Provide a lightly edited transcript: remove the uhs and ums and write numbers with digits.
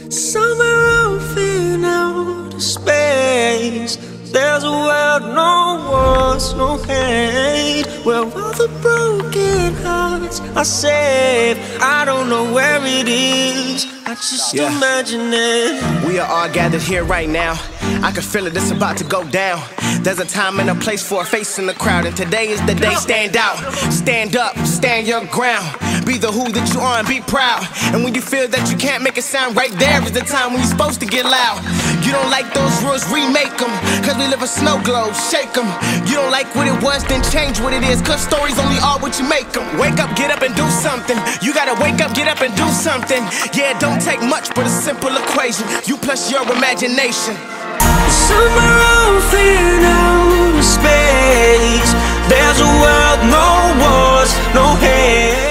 Somewhere off in outer space, there's a world, no wars, no hate, where all the broken hearts are safe. I don't know where it is, I just imagine it. We are all gathered here right now. I can feel it, it's about to go down. There's a time and a place for a face in the crowd, and today is the day. Stand out, stand up, stand your ground. Be the who that you are and be proud. And when you feel that you can't make it sound right, there is the time when you're supposed to get loud. You don't like those rules, remake them, cause we live a snow globe, shake them. You don't like what it was, then change what it is, cause stories only are what you make them. Wake up, get up and do something. You gotta wake up, get up and do something. Yeah, it don't take much but a simple equation, you plus your imagination. Somewhere off in outer space, there's a world, no wars, no hate.